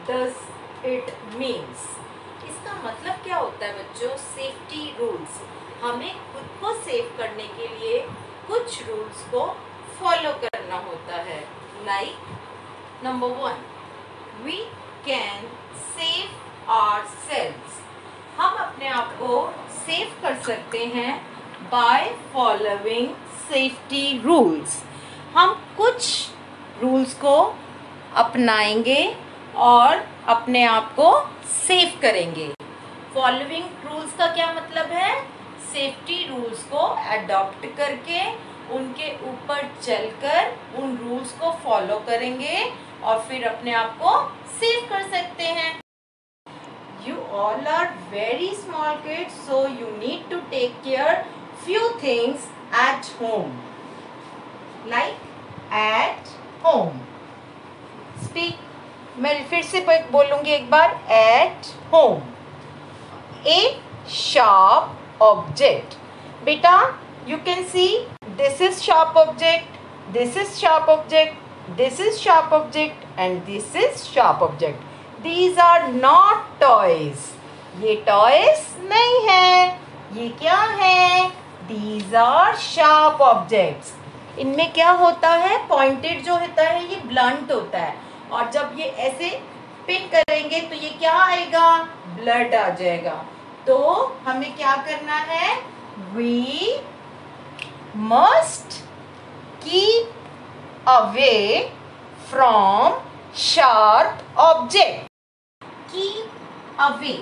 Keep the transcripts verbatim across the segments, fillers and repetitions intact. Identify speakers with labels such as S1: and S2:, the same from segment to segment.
S1: Does it means? इसका मतलब क्या होता है बच्चों? Safety rules. हमें खुद को सेव करने के लिए कुछ रूल्स को फॉलो करना होता है। Like number one, we can save ourselves. हम अपने आप को सेव कर सकते हैं बाय फॉलोइंग सेफ्टी रूल्स। हम कुछ रूल्स को अपनाएंगे और अपने आप को सेव करेंगे। फॉलोइंग रूल्स का क्या मतलब है? सेफ्टी रूल्स को अडॉप्ट करके उनके ऊपर चलकर उन रूल्स को फॉलो करेंगे और फिर अपने आप को सेव कर सकते हैं। You all are very small kids, so you need to take care few things at home. Like at home. Speak. मैं फिर से बोलूँगी एक बार. At home. A sharp object. बेटा, you can see this is sharp object, this is sharp object, this is sharp object, and this is sharp object. These are not toys. ये toys नहीं है. ये क्या है? These are sharp objects. इनमें क्या होता है? Pointed जो होता है ये blunt होता है, और जब ये ऐसे पिन करेंगे तो ये क्या आएगा? ब्लड आ जाएगा. तो हमें क्या करना है? We must keep away from sharp object. Keep away.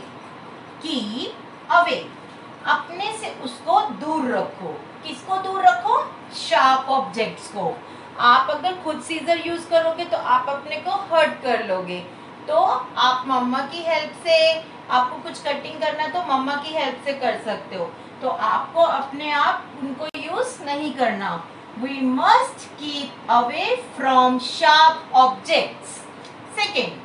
S1: Keep away. अपने से उसको दूर रखो. किसको दूर रखो? शार्प ऑब्जेक्ट्स को. आप अगर खुद सीजर यूज करोगे तो आप अपने को हर्ट कर लोगे. तो आप मम्मा की हेल्प से, आपको कुछ कटिंग करना है तो मम्मा की हेल्प से कर सकते हो. तो आपको अपने आप उनको यूज नहीं करना. We must keep away from sharp objects. Second,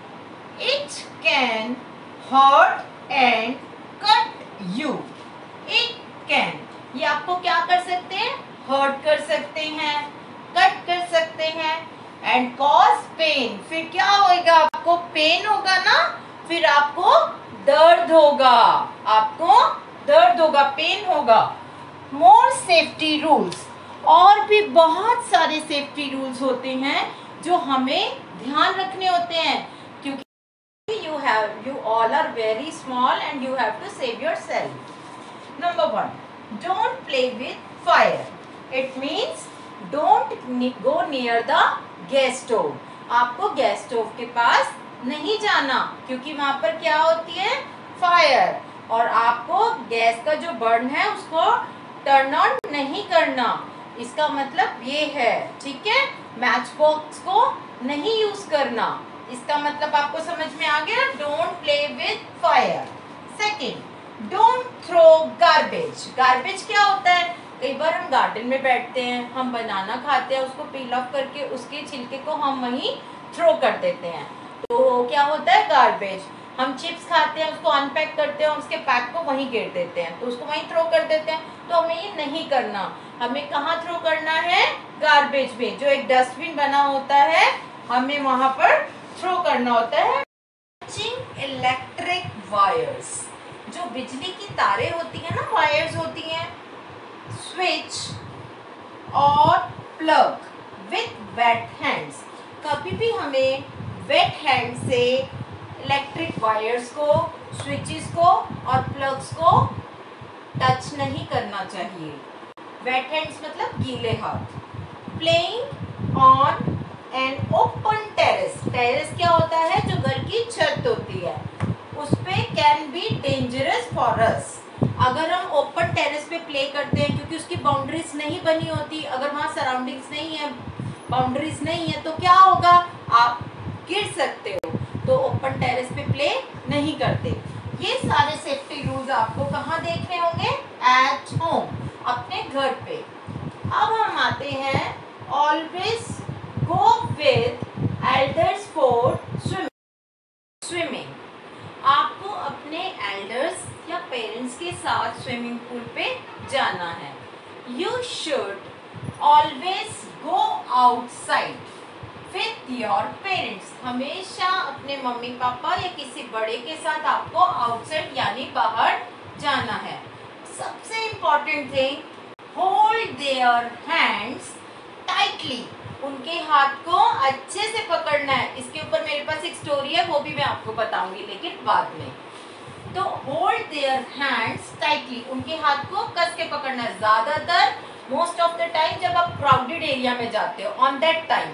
S1: it can hurt and cut you. It can. ये आपको क्या कर सकते हैं? हर्ट कर सकते हैं, कट कर सकते हैं, एंड कॉज पेन. फिर क्या होगा? आपको पेन होगा ना, फिर आपको दर्द होगा, आपको दर्द होगा, पेन होगा. More safety rules. और भी बहुत सारे सेफ्टी रूल्स होते हैं जो हमें ध्यान रखने होते हैं, क्योंकि you have you all are very small and you have to save yourself. Number one, don't play with fire. It means don't go near the gas stove. आपको गैस स्टोव के पास नहीं जाना, क्योंकि वहां पर क्या होती है? फायर. और आपको गैस का जो बर्न है उसको टर्न ऑन नहीं करना. इसका मतलब ये है, ठीक है? मैच बॉक्स को नहीं यूज करना. इसका मतलब आपको समझ में आ गया? Don't play with fire. Second, don't throw garbage. Garbage क्या होता है? कई बार हम गार्डन में बैठते हैं, हम बनाना खाते हैं, उसको पील ऑफ करके उसके छिलके को हम वहीं थ्रो कर देते हैं. तो क्या होता है? गार्बेज. हम चिप्स खाते हैं, उसको अनपैक करते हैं, उसके पैक को वहीं गिर देते हैं, तो उसको वहीं थ्रो कर देते हैं. तो हमें ये नहीं करना. हमें कहाँ थ्रो करना है? गार्बेज में. जो एक डस्टबिन बना होता है, हमें वहां पर थ्रो करना होता है. Electric wires. जो बिजली की तारें होती है ना, वायर्स होती हैं, स्विच और प्लग विथ वेट हैंड्स. कभी भी हमें वेट हैंड से इलेक्ट्रिक वायर्स को, स्विचेस को और प्लग्स को टच नहीं करना चाहिए. वेट हैंड्स मतलब गीले हाथ. Playing on an open terrace. Terrace क्या होता है? जो घर की छत होती है, उस पे can be dangerous for us. अगर हम ओपन टेरेस पे प्ले करते हैं, क्योंकि उसकी बाउंड्रीज नहीं बनी होती, अगर वहाँ सराउंडिंग्स नहीं है, बाउंड्रीज नहीं है, तो क्या होगा? आप गिर सकते हो. तो ओपन टेरेस पे प्ले नहीं करते. ये सारे सेफ्टी रूल्स आपको कहाँ देखने होंगे? एट होम, अपने घर पे. अब हम आते हैं, always go with elders for swimming. आपको अपने एल्डर्स या पेरेंट्स के साथ स्विमिंग पूल पे जाना है. You should always go outside with your parents, हमेशा अपने मम्मी पापा या किसी बड़े के साथ आपको आउटसाइड यानी बाहर जाना है। सबसे important thing, hold their hands tightly, उनके हाथ को अच्छे से पकड़ना है। इसके ऊपर मेरे पास एक स्टोरी है, वो भी मैं आपको बताऊंगी लेकिन बाद में। तो होल्ड देयर हैंड्स टाइटली, उनके हाथ को कस के पकड़ना है। ज्यादातर मोस्ट ऑफ द टाइम जब आप क्राउडेड एरिया में जाते हो, on that time.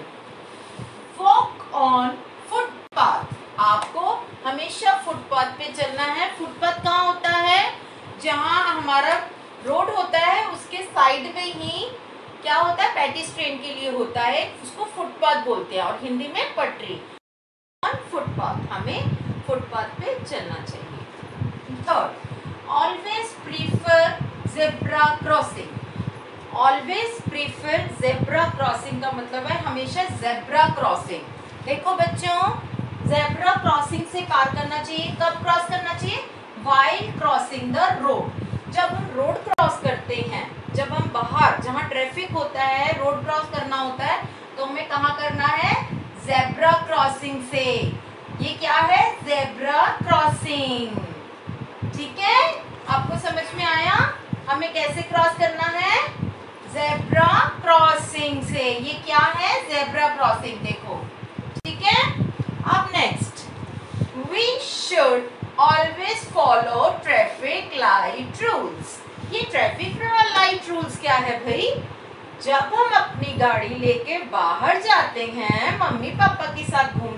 S1: Walk on footpath, आपको हमेशा फुटपाथ पे चलना है। फुटपाथ कहाँ होता है? जहाँ हमारा रोड होता है उसके साइड में ही क्या होता है, पेडिस्ट्रियन के लिए होता है, उसको फुटपाथ बोलते हैं और हिंदी में पटरी। ऑन फुटपाथ, हमें फुटपाथ पे चलना चाहिए। Third, always prefer zebra crossing. Always prefer zebra crossing का मतलब है हमेशा ज़ेब्रा क्रॉसिंग। देखो बच्चों, ज़ेब्रा क्रॉसिंग से पार करना चाहिए। कब क्रॉस करना चाहिए? व्हाइल क्रॉसिंग द रोड, जब हम रोड क्रॉस करते हैं, जब हम बाहर जहाँ ट्रैफिक होता है, रोड क्रॉस करना होता है, तो हमें कहाँ करना है? ज़ेब्रा क्रॉसिंग से। ये क्या है? Zebra crossing. ठीक है, आपको समझ में आया हमें कैसे क्रॉस करना है? ज़ेब्रा क्रॉसिंग से। ये क्या है? Zebra crossing. देखो, ठीक है। अब next, we should always follow traffic light rules. ये ट्रैफिक लाइट रूल्स क्या है भाई? जब हम अपनी गाड़ी लेके बाहर जाते हैं, मम्मी पापा के साथ घूम,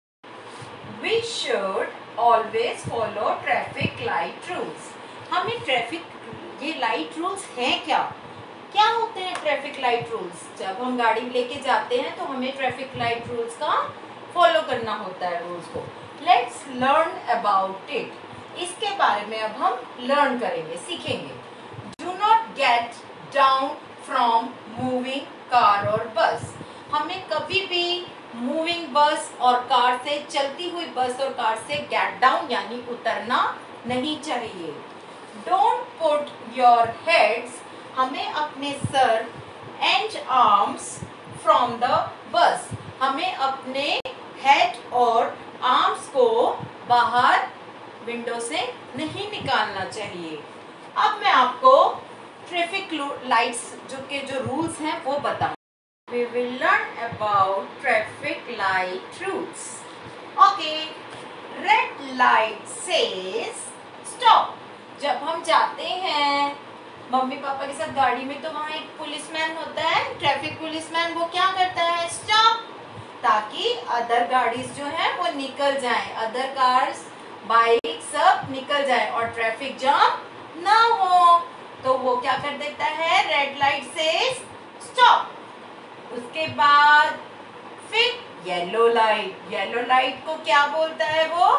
S1: we should always follow traffic light rules. हमें ट्रैफिक, ये लाइट रूल्स हैं क्या? क्या होते हैं ट्रैफिक लाइट रूल्स? जब हम गाड़ी लेके जाते हैं तो हमें ट्रैफिक लाइट रूल्स का फॉलो करना होता है, रूल्स को। लेट्स लर्न अबाउट इट, इसके बारे में अब हम लर्न करेंगे, सीखेंगे। Do not get down from moving car और बस, हमें कभी भी मूविंग बस और कार से, चलती हुई बस और कार से गेट डाउन यानी उतरना नहीं चाहिए। डोंट पुट योर हेड्स, हमें अपने सर and arms from the bus, हमें अपने हेड और आर्म्स को बाहर विंडो से नहीं निकालना चाहिए। अब मैं आपको ट्रैफिक लाइट्स जो के जो रूल्स हैं वो बताऊं। We will learn about traffic light rules. Okay, red light says stop. जब हम जाते हैं मम्मी पापा के साथ गाड़ी में, तो वहाँ एक पुलिसमैन होता है, ट्रैफिक पुलिसमैन, वो क्या करता है? स्टॉप, ताकि अदर गाड़ीज जो है वो निकल जाएं, अदर कार्स, बाइक सब निकल जाए और ट्रैफिक जाम ना हो। तो वो क्या कर देता है? रेड लाइट से स्टॉप। उसके बाद फिर येलो लाइट, येलो लाइट को क्या बोलता है वो?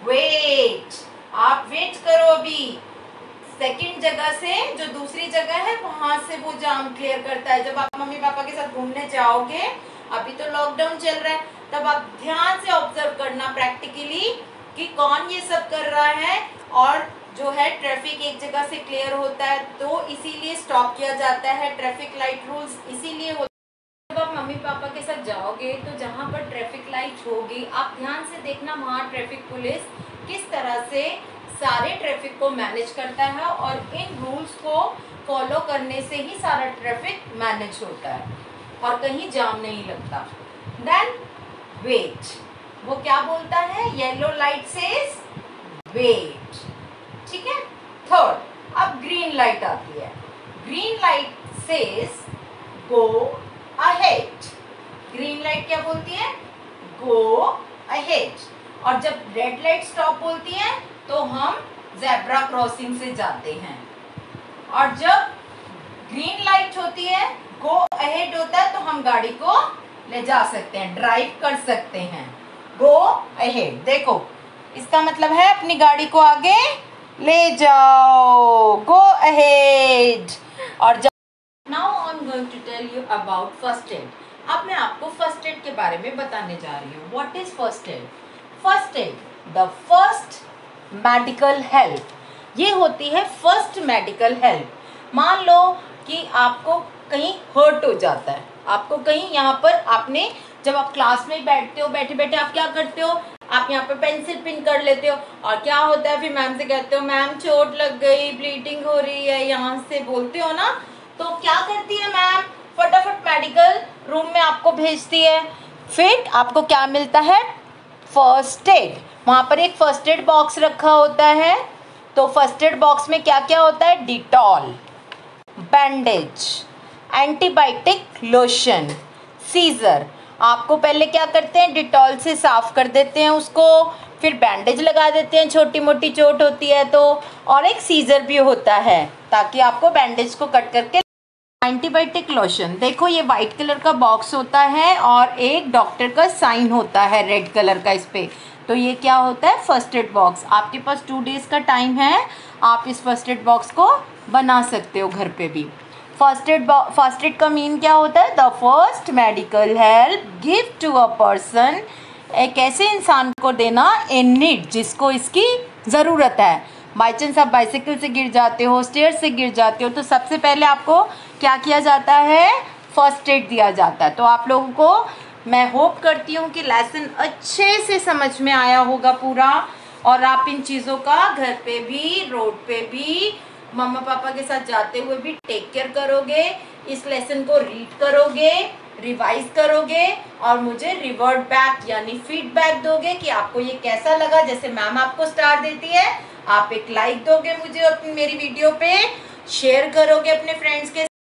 S1: वेट, आप वेट करो, अभी सेकंड जगह से जो दूसरी जगह है वहां से वो जाम क्लियर करता है। जब आप मम्मी पापा के साथ घूमने जाओगे, अभी तो लॉकडाउन चल रहा है, तब आप ध्यान से ऑब्जर्व करना प्रैक्टिकली कि कौन ये सब कर रहा है, और जो है ट्रैफिक एक जगह से क्लियर होता है तो इसीलिए स्टॉप किया जाता है। ट्रैफिक लाइट रूल्स इसीलिए होता है। जब आप मम्मी पापा के साथ जाओगे तो जहाँ पर ट्रैफिक लाइट होगी, आप ध्यान से देखना वहाँ ट्रैफिक पुलिस किस तरह से सारे ट्रैफिक को मैनेज करता है, और इन रूल्स को फॉलो करने से ही सारा ट्रैफिक मैनेज होता है और कहीं जाम नहीं लगता। देन वेट, वो क्या बोलता है? Yellow light says wait. ठीक है। थर्ड, अब ग्रीन लाइट आती है। Green light says go ahead. Green light क्या बोलती है? Go ahead. और जब रेड लाइट स्टॉप बोलती है तो हम ज़ेब्रा क्रॉसिंग से जाते हैं, और जब ग्रीन लाइट होती है, गो अहेड होता है, तो हम गाड़ी को ले जा सकते हैं, ड्राइव कर सकते हैं। गो अहेड, देखो इसका मतलब है अपनी गाड़ी को आगे ले जाओ, गो अहेड। और जब now I am going to tell you about first aid. अब मैं आपको फर्स्ट एड के बारे में बताने जा रही हूँ। What is first aid? First aid, the first medical help, ये होती है फर्स्ट मेडिकल हेल्प। मान लो कि आपको कहीं हर्ट हो जाता है, आपको कहीं यहाँ पर आपने जब आप क्लास में बैठते हो, बैठे बैठे आप क्या करते हो, आप यहाँ पे पेंसिल पिन कर लेते हो और क्या होता है, फिर मैम से कहते हो मैम चोट लग गई, ब्लीडिंग हो रही है, यहाँ से बोलते हो ना। तो क्या करती है मैम, फटाफट मेडिकल रूम में आपको भेजती है। फिर आपको क्या मिलता है, फर्स्ट एड। वहाँ पर एक फर्स्ट एड बॉक्स रखा होता है। तो फर्स्ट एड बॉक्स में क्या क्या होता है, Dettol, bandage, antibiotic lotion, scissor. आपको पहले क्या करते हैं, डिटॉल से साफ कर देते हैं उसको, फिर बैंडेज लगा देते हैं, छोटी मोटी चोट होती है तो, और एक सीजर भी होता है ताकि आपको बैंडेज को कट करके। एंटीबायोटिक लोशन, देखो ये वाइट कलर का बॉक्स होता है और एक डॉक्टर का साइन होता है रेड कलर का इस पर। तो ये क्या होता है, फर्स्ट एड बॉक्स। आपके पास टू डेज़ का टाइम है, आप इस फर्स्ट एड बॉक्स को बना सकते हो घर पे भी। फर्स्ट एड फर्स्ट एड का मीन क्या होता है, the first medical help give to a person, एक ऐसे इंसान को देना इन नीड जिसको इसकी ज़रूरत है। बाई चांस आप बाइसाइकिल से गिर जाते हो, स्टेयर से गिर जाते हो, तो सबसे पहले आपको क्या किया जाता है, फर्स्ट एड दिया जाता है। तो आप लोगों को मैं होप करती हूँ कि लेसन अच्छे से समझ में आया होगा पूरा, और आप इन चीज़ों का घर पे भी, रोड पे भी, मम्मा पापा के साथ जाते हुए भी टेक केयर करोगे। इस लेसन को रीड करोगे, रिवाइज करोगे और मुझे रिवर्ट बैक यानी फीडबैक दोगे कि आपको ये कैसा लगा। जैसे मैम आपको स्टार देती है, आप एक लाइक दोगे मुझे अपनी मेरी वीडियो पे, शेयर करोगे अपने फ्रेंड्स के